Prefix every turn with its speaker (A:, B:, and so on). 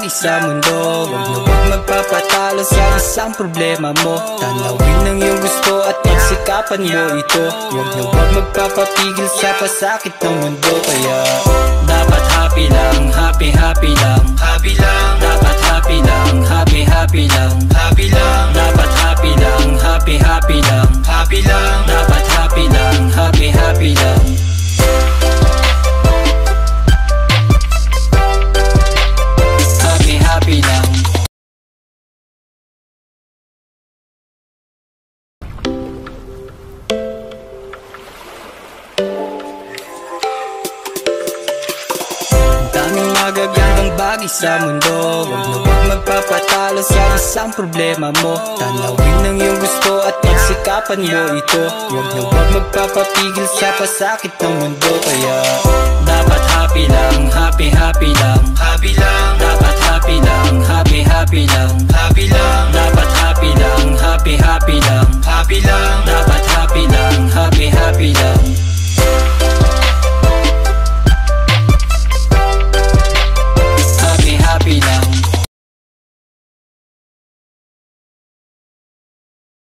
A: bagay sa mundo. Huwag na huwag magpapatalo sa isang problema mo. Tanawin ang iyong gusto at pagsikapan mo ito. Huwag na huwag magpapapigil sa pasakit ng mundo. Kaya dapat happy lang, happy happy lang, happy lang. Dapat happy lang, happy happy lang, happy lang. Dapat happy lang, happy happy lang, happy lang. Dapat happy lang, happy happy lang. Happy happy lang. Daming magagandang bagay sa mundo. Huwag na huwag magpapatalo sa isang problema mo. Tanawin ang iyong gusto at pagsikapan mo ito. Huwag na huwag magpapapigil sa pasakit ng mundo. Kaya dapat happy lang, happy happy lang, happy lang. Dapat happy lang, happy happy lang, happy lang. Dapat happy lang, happy happy lang, happy lang.